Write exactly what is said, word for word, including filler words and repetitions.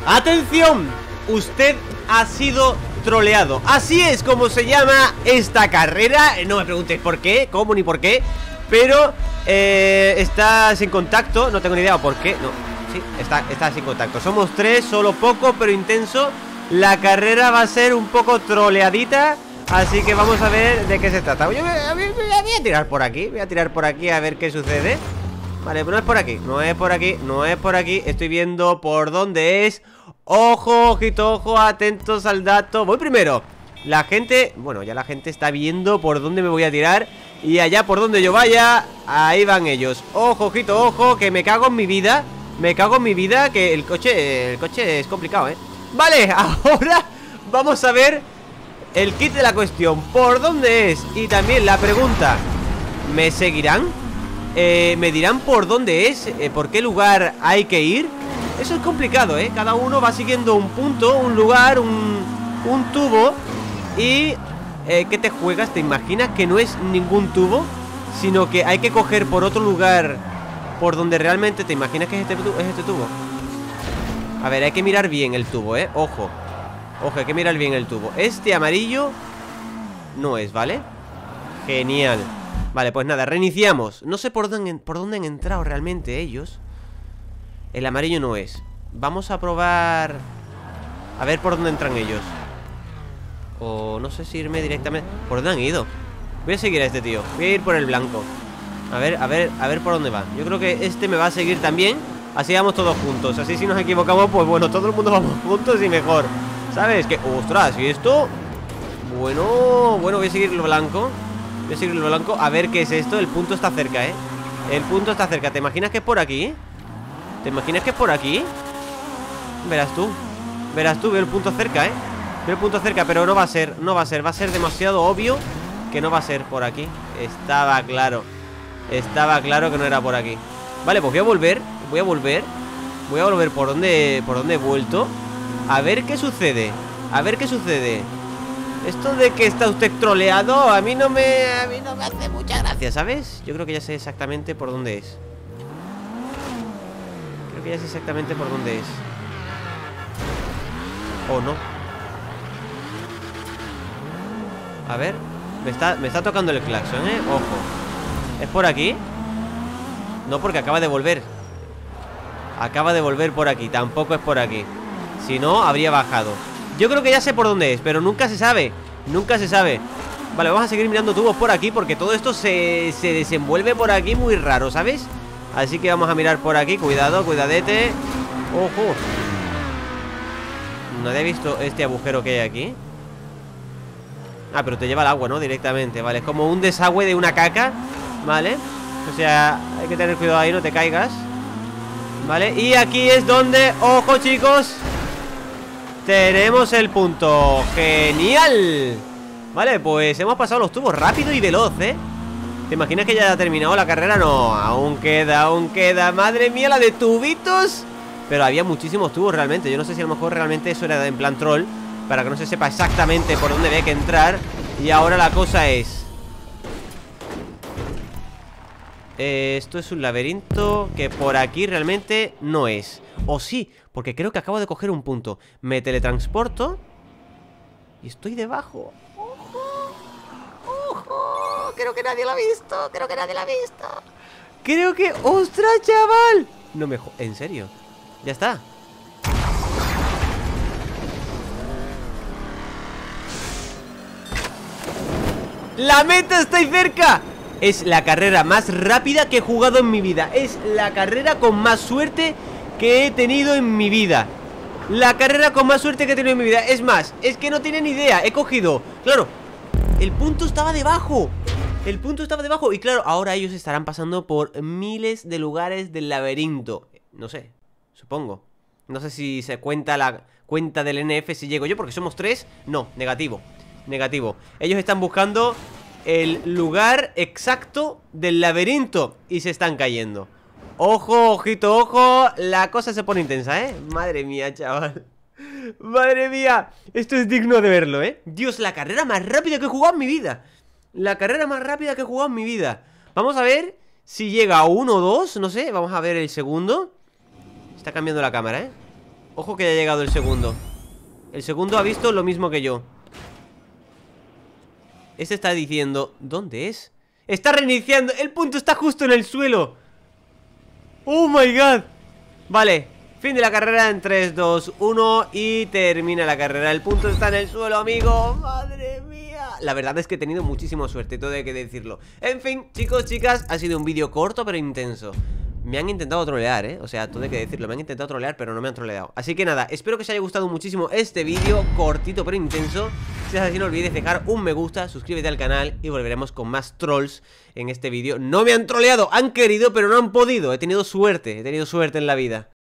¡Atención! Usted ha sido troleado. Así es como se llama esta carrera. No me preguntes por qué, cómo ni por qué. Pero eh, está sin contacto. No tengo ni idea por qué. No, sí, está, está sin contacto. Somos tres, solo poco pero intenso. La carrera va a ser un poco troleadita. Así que vamos a ver de qué se trata. Yo voy a, voy a tirar por aquí. Voy a tirar por aquí a ver qué sucede. Vale, pero no es por aquí. No es por aquí, no es por aquí. Estoy viendo por dónde es. Ojo, ojito, ojo, atentos al dato. Voy primero. La gente, bueno, ya la gente está viendo por dónde me voy a tirar. Y allá por donde yo vaya, ahí van ellos. Ojo, ojito, ojo, que me cago en mi vida. Me cago en mi vida, que el coche, el coche es complicado, ¿eh? Vale, ahora vamos a ver el kit de la cuestión. ¿Por dónde es? Y también la pregunta, ¿me seguirán? Eh, ¿Me dirán por dónde es? Eh, ¿Por qué lugar hay que ir? Eso es complicado, ¿eh? Cada uno va siguiendo un punto, un lugar, un, un tubo. Y... Eh, ¿qué te juegas? ¿Te imaginas que no es ningún tubo? Sino que hay que coger por otro lugar por donde realmente... ¿Te imaginas que es este, es este tubo? A ver, hay que mirar bien el tubo, ¿eh? Ojo. Ojo, hay que mirar bien el tubo. Este amarillo no es, ¿vale? Genial. Vale, pues nada, reiniciamos. No sé por dónde, por dónde han entrado realmente ellos. El amarillo no es. Vamos a probar... A ver por dónde entran ellos. O no sé si irme directamente... ¿Por dónde han ido? Voy a seguir a este tío. Voy a ir por el blanco. A ver, a ver, a ver por dónde va. Yo creo que este me va a seguir también. Así vamos todos juntos. Así si nos equivocamos, pues bueno, todo el mundo vamos juntos y mejor. ¿Sabes? Que, ostras, ¿y esto? Bueno, bueno, voy a seguir lo blanco. Voy a seguir lo blanco. A ver qué es esto. El punto está cerca, ¿eh? El punto está cerca. ¿Te imaginas que es por aquí? ¿Te imaginas que es por aquí? Verás tú. Verás tú, veo el punto cerca, ¿eh? Veo el punto cerca, pero no va a ser, no va a ser, va a ser demasiado obvio que no va a ser por aquí. Estaba claro. Estaba claro que no era por aquí. Vale, pues voy a volver, voy a volver. Voy a volver por donde, por donde he vuelto. A ver qué sucede. A ver qué sucede. Esto de que está usted troleado, a mí no me, a mí no me hace mucha gracia, ¿sabes? Yo creo que ya sé exactamente por dónde es. Creo que ya sé exactamente por dónde es. O no. A ver, me está, me está tocando el claxon, ¿eh? Ojo. ¿Es por aquí? No, porque acaba de volver. Acaba de volver por aquí. Tampoco es por aquí. Si no, habría bajado. Yo creo que ya sé por dónde es, pero nunca se sabe. Nunca se sabe. Vale, vamos a seguir mirando tubos por aquí, porque todo esto se, se desenvuelve por aquí muy raro, ¿sabes? Así que vamos a mirar por aquí. Cuidado, cuidadete. Ojo. No había visto este agujero que hay aquí. Ah, pero te lleva al agua, ¿no? Directamente, vale, es como un desagüe de una caca. Vale, o sea, hay que tener cuidado ahí, no te caigas. Vale, y aquí es donde, ojo chicos, tenemos el punto. Genial. Vale, pues hemos pasado los tubos rápido y veloz, ¿eh? ¿Te imaginas que ya ha terminado la carrera? No, aún queda, aún queda. Madre mía, la de tubitos. Pero había muchísimos tubos realmente. Yo no sé si a lo mejor realmente eso era en plan troll, para que no se sepa exactamente por dónde hay que entrar. Y ahora la cosa es... Eh, esto es un laberinto que por aquí realmente no es. O sí, porque creo que acabo de coger un punto. Me teletransporto y estoy debajo. ¡Ojo! ¡Ojo! Creo que nadie lo ha visto. Creo que nadie lo ha visto. Creo que... ¡Ostras, chaval! No me... jo- ¿En serio? Ya está. ¡La meta está ahí cerca! Es la carrera más rápida que he jugado en mi vida. Es la carrera con más suerte que he tenido en mi vida. La carrera con más suerte que he tenido en mi vida. Es más, es que no tienen idea. He cogido, claro, el punto estaba debajo. El punto estaba debajo. Y claro, ahora ellos estarán pasando por miles de lugares del laberinto. No sé, supongo. No sé si se cuenta la cuenta del N F si llego yo, porque somos tres. No, negativo. Negativo. Ellos están buscando el lugar exacto del laberinto y se están cayendo. Ojo, ojito, ojo. La cosa se pone intensa, ¿eh? Madre mía, chaval. Madre mía. Esto es digno de verlo, ¿eh? Dios, la carrera más rápida que he jugado en mi vida. La carrera más rápida que he jugado en mi vida. Vamos a ver si llega a uno o dos. No sé, vamos a ver el segundo. Está cambiando la cámara, ¿eh? Ojo que ya ha llegado el segundo. El segundo ha visto lo mismo que yo. Este está diciendo... ¿Dónde es? Está reiniciando. El punto está justo en el suelo. Oh my god. Vale, fin de la carrera en tres, dos, uno. Y termina la carrera. El punto está en el suelo, amigo. Madre mía. La verdad es que he tenido muchísima suerte, todo hay que decirlo. En fin, chicos, chicas, ha sido un vídeo corto pero intenso. Me han intentado trolear, ¿eh? O sea, todo hay que decirlo, me han intentado trolear, pero no me han troleado. Así que nada, espero que os haya gustado muchísimo este vídeo, cortito pero intenso. Si es así, no olvidéis dejar un me gusta, suscríbete al canal y volveremos con más trolls en este vídeo. No me han troleado, han querido, pero no han podido. He tenido suerte, he tenido suerte en la vida.